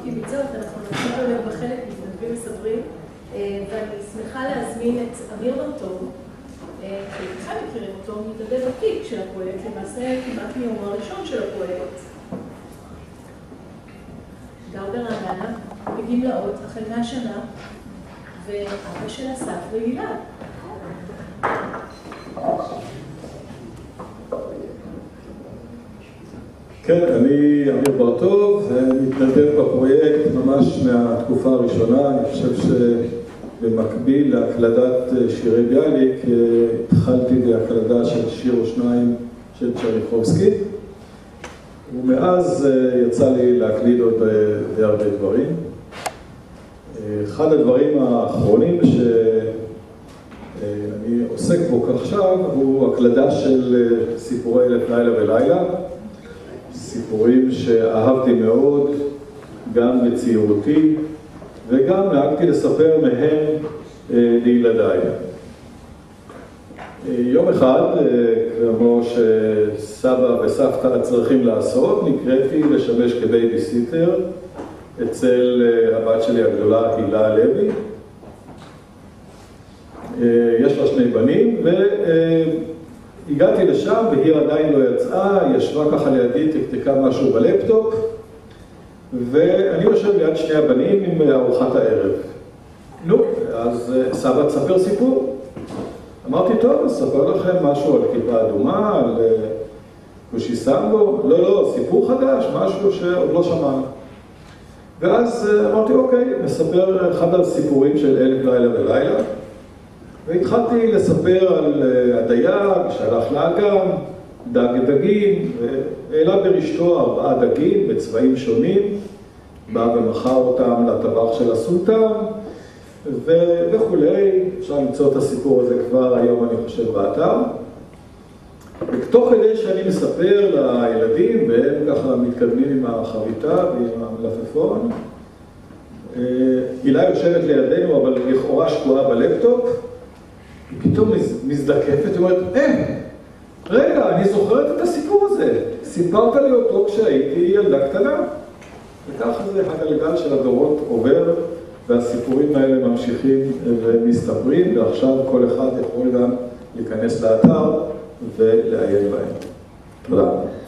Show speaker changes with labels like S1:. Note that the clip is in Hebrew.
S1: קיביצות, אנחנו נמצאים באמת בחלק מתנדבים מסברים, ואני שמחה להזמין את אמיר בר-טוב, חלקכם מכירים אותו מתנדב ותיק של הפרויקט, למעשה כמעט מיומו הראשון של הפרויקט. גר ברעננה, בגמלאות, החל מהשנה, ואבא של אסף וגלעד.
S2: כן, אני אמיר בר-טוב, מתנדב בפרויקט ממש מהתקופה הראשונה. אני חושב שבמקביל להקלדת שירי ביאליק, התחלתי בהקלדה של שיר או שניים של צ'רניחובסקי, ומאז יצא לי להקליד עוד די הרבה דברים. אחד הדברים האחרונים שאני עוסק בו עכשיו הוא הקלדה של סיפורי אלף לילה ולילה, סיפורים שאהבתי מאוד, גם בצעירותי, וגם נהגתי לספר מהם לילדיי. יום אחד, כמו שסבא וסבתא צריכים לעשות, נקראתי לשמש כבייביסיטר אצל הבת שלי הגדולה, הילה לוי. יש לה שני בנים, הגעתי לשם והיא עדיין לא יצאה, היא ישבה ככה לידי, תקתקה משהו בלפטופ, ואני יושב ליד שני הבנים עם ארוחת הערב. נו, אז סבא תספר סיפור. אמרתי, טוב, אספר לכם משהו על כיפה אדומה, על קושיסנגו. לא, סיפור חדש, משהו שעוד לא שמענו. ואז אמרתי, אוקיי, נספר אחד הסיפורים של אלף לילה ולילה. והתחלתי לספר על הדייג שהלך לאגם, דג דגים, והעלה ברשתו 4 דגים בצבעים שונים, בא ומכר אותם לטבח של הסולטן, וכולי. אפשר למצוא את הסיפור הזה כבר היום, אני חושב, באתר. ותוך כדי שאני מספר לילדים, והם ככה מתקדמים עם החביתה ועם המלפפון, הילה יושבת לידינו, אבל לכאורה שקועה בלפטופ, היא פתאום מזדקפת ואומרת, רגע, אני זוכרת את הסיפור הזה. סיפרת לי אותו כשהייתי ילדה קטנה. וככה זה הגלגל של הדורות עובר, והסיפורים האלה ממשיכים ומסתברים, ועכשיו כל אחד יכול גם להיכנס לאתר ולעיין בהם. תודה.